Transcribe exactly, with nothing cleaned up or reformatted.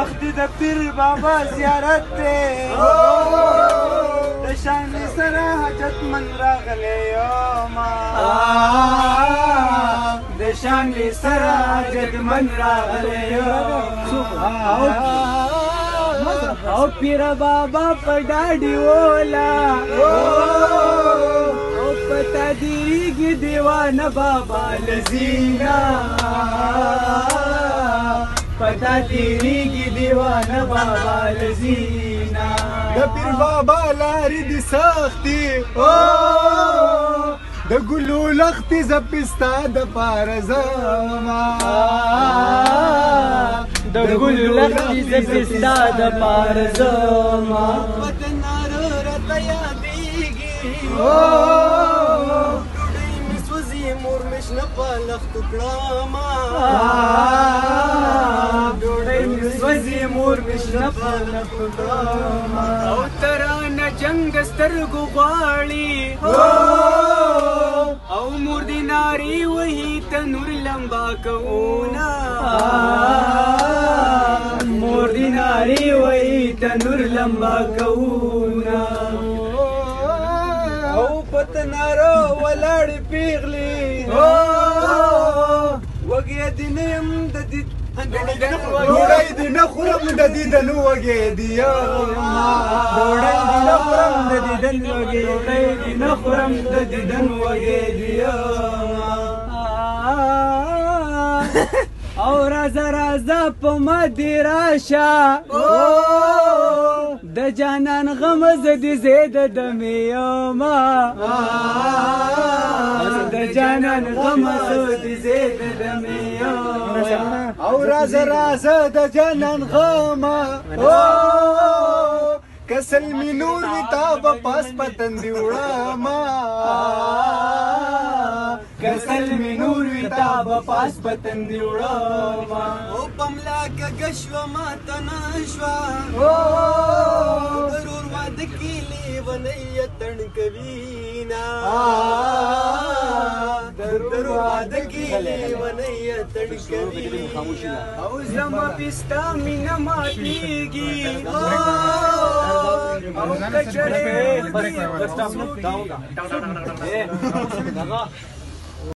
وخت د پیر بابا زیارت دی د شانې سره حاجت من راغلی یوما د شانې سره حاجت من راغلی یوما او پیر بابا په ډاډي ولا او پتا دیږي دیوانه بابا لذینا پتا دیږي دیوانه بابا لذینا د پیر بابا لارې دي سختي د ګلو لختې زپستا د پاره زما د ګلو لختې زپستا د پاره زما وطن راته یادېږي ډوډۍ مې سوځي مور مې شنه په لختو کړمه ډوډۍ مې سوځي مور مې شنه په لختو کړمه او ترانه جنګ سترګو غواړي او مور دی ناری وهي تنور لمبا کونا مور دی ناری وهي تنور لمبا کونا او پتنارو ولاړ پیغلی وګیا دینم د دې ډوډۍ دې نه خورم د دیدن وږې دي ډوډۍ دې نه خورم د دیدن وږې ډوډۍ دې نه خورم د دیدن وږې دي او راځه راځه په مدې راشه د جانان غم زه دې زید دمې یمه د جانان غم زه دې زید دمې یمه او راځه راځه د جانان غمه کسل می نور وي تا به پاس پتن دی وړمه کسل می نور وي تا به پاس پتن دی وړمه او پملا کږه شوه ماته نه شوه ضرور واده کې لیونی تڼ کوینه ضرور واده کې لیونی تڼ کوینه او زما پستا مینه ماتېږي او کچړې